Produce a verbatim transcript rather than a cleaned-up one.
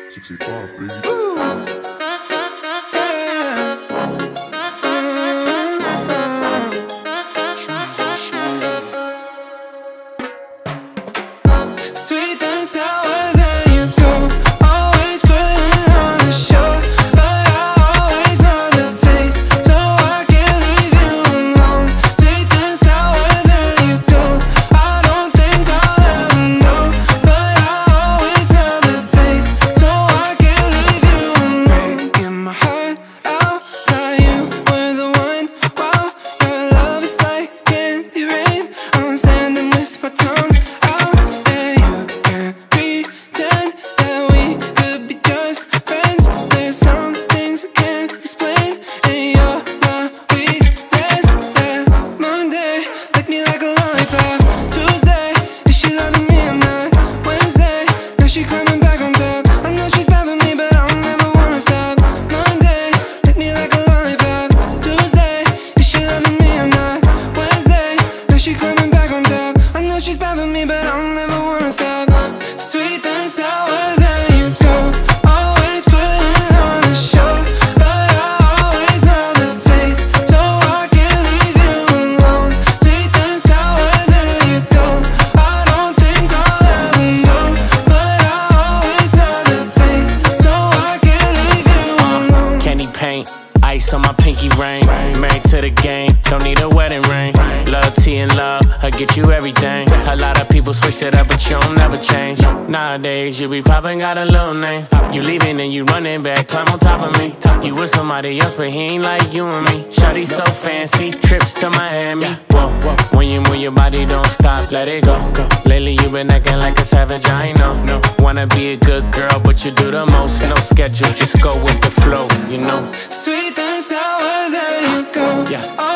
sixty-five, baby. Ice on my pinky ring, married to the game, don't need a wedding ring. Love T and love, I get you everything. A lot of people switch it up, but you don't never change. Nowadays, you be poppin', got a little name. You leaving and you running back, climb on top of me. You with somebody else, but he ain't like you and me. Shawty so fancy, trips to Miami. Whoa, whoa. When you move your body, don't stop, let it go. Lately, you been acting like a savage, I know. No. Wanna be a good girl, but you do the most. No schedule, just go with the flow, you know. Sweet and sour, there you go. Yeah.